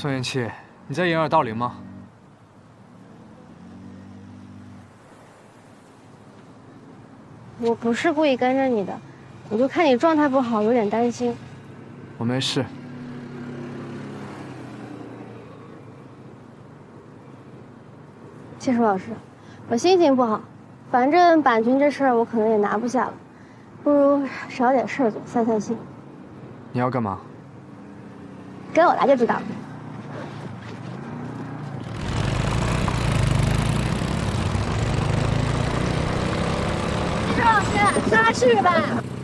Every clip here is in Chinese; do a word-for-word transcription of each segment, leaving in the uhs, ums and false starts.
宋元气，你在掩耳盗铃吗？ 我不是故意跟着你的，我就看你状态不好，有点担心。 我没事。 技术老师，我心情不好，反正版权这事儿我可能也拿不下了，不如少点事儿做，散散心。 你要干嘛？ 跟我来就知道了。技术老师，上来试试吧。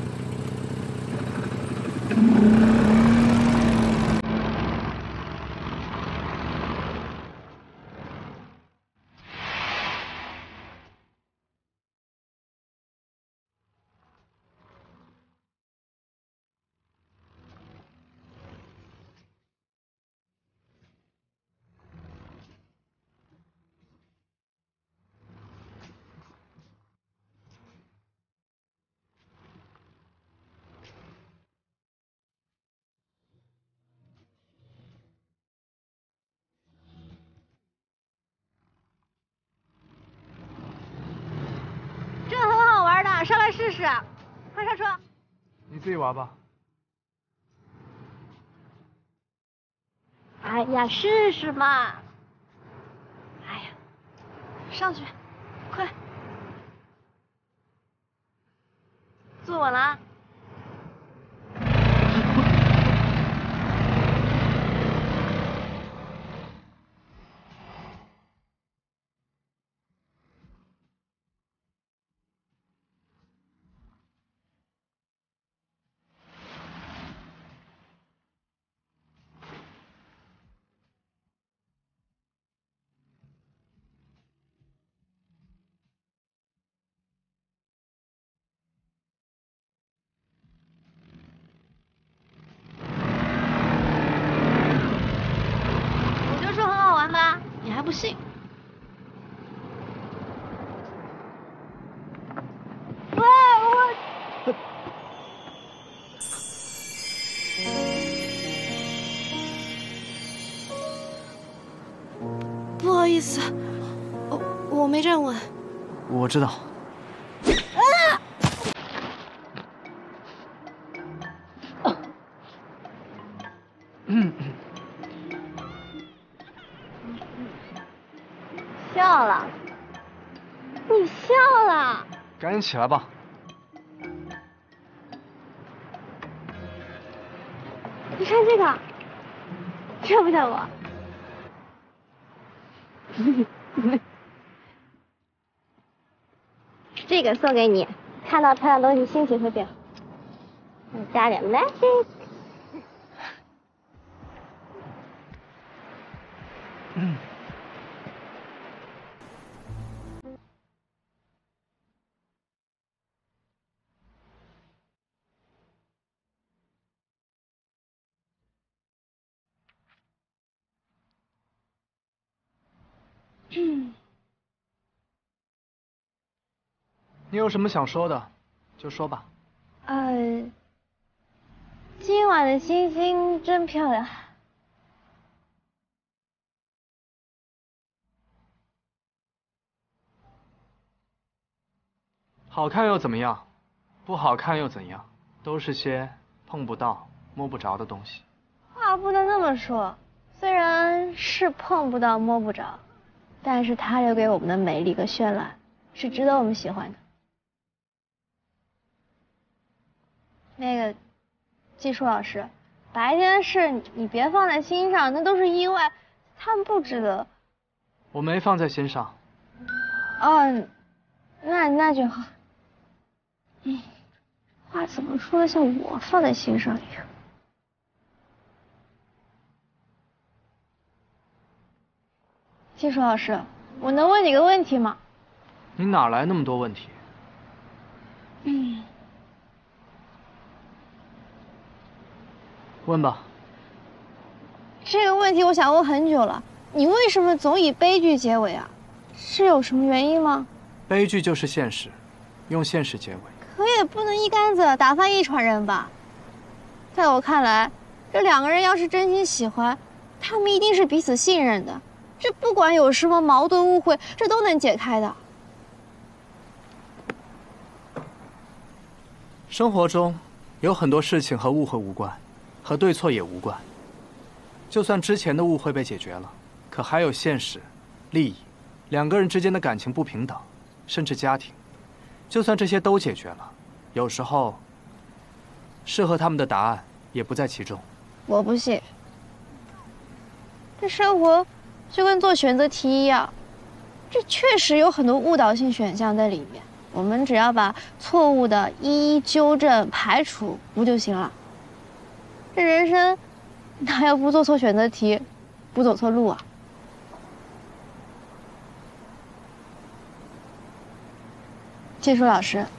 上来试试，快上车！ 你自己玩吧。 哎呀，试试嘛！哎呀，上去，快！坐稳了啊！你还不信？喂，我不好意思，我我没站稳。 我知道。嗯。 笑了，你笑了， 赶紧起来吧。 你看这个，像不像我？这个送给你，看到漂亮东西心情会变好。再加点 magic。 嗯。 嗯， 你有什么想说的，就说吧。 呃，今晚的星星真漂亮。 好看又怎么样？不好看又怎样？都是些碰不到、摸不着的东西。 话不能那么说，虽然是碰不到、摸不着。但是它留给我们的美丽和绚烂，是值得我们喜欢的。那个技术老师，白天的事你别放在心上，那都是意外，他们不值得。 我没放在心上。 哦，那那就好。嗯，话怎么说的像我放在心上一样？技术老师，我能问你个问题吗？ 你哪来那么多问题？ 嗯， 问吧。 这个问题我想问很久了，你为什么总以悲剧结尾啊？是有什么原因吗？ 悲剧就是现实，用现实结尾。 可也不能一竿子打翻一船人吧？在我看来，这两个人要是真心喜欢，他他们一定是彼此信任的，这不管有什么矛盾误会，这都能解开的。 生活中有很多事情和误会无关，和对错也无关。就算之前的误会被解决了，可还有现实、利益，两个人之间的感情不平等，甚至家庭。就算这些都解决了，有时候适合他们的答案也不在其中。 我不信，这生活就跟做选择题一样，这确实有很多误导性选项在里面。我们只要把错误的一一纠正、排除，不就行了？这人生哪有不做错选择题、不走错路啊？技术老师，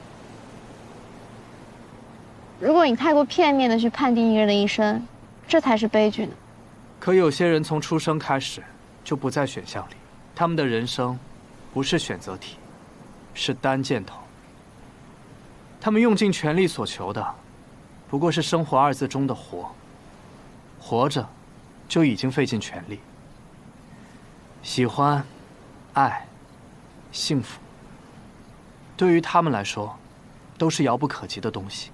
如果你太过片面的去判定一个人的一生，这才是悲剧呢。 可有些人从出生开始就不在选项里，他们的人生不是选择题，是单箭头。他们用尽全力所求的，不过是生活二字中的活。活着，就已经费尽全力。喜欢、爱、幸福，对于他们来说，都是遥不可及的东西。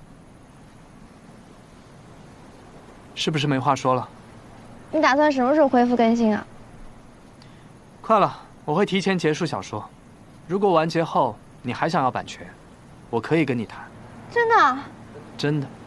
是不是没话说了？ 你打算什么时候恢复更新啊？ 快了，我会提前结束小说。如果完结后你还想要版权，我可以跟你谈。 真的？ 真的。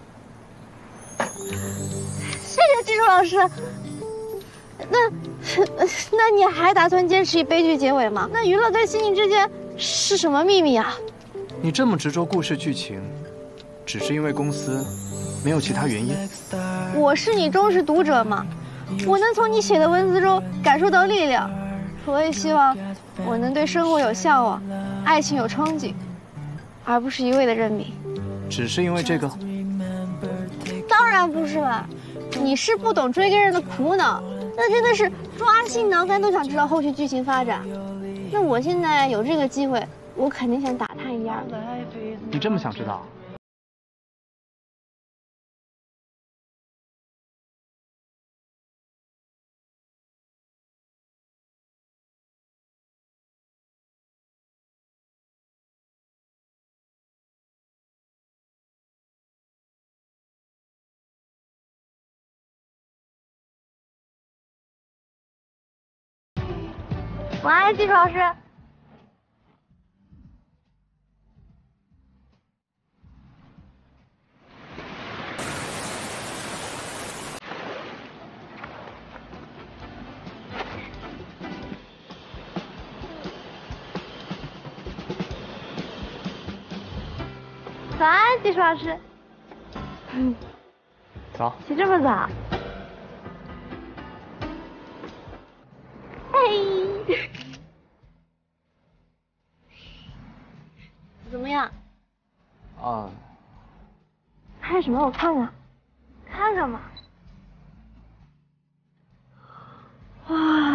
谢谢技术老师。那那你还打算坚持以悲剧结尾吗？那娱乐跟心情之间是什么秘密啊？ 你这么执着故事剧情，只是因为公司没有其他原因？ 我是你忠实读者嘛，我能从你写的文字中感受到力量。我也希望我能对生活有向往，爱情有憧憬，而不是一味的认命。 只是因为这个？ 当然不是了，你是不懂追更人的苦恼，那真的是抓心挠肝都想知道后续剧情发展。那我现在有这个机会，我肯定想打探一二的。 你这么想知道？ 晚安，技术老师。早安，技术老师。嗯， 早。 起这么早？嘿。怎么样？ 啊。 看什么？我看看，看看嘛。哇。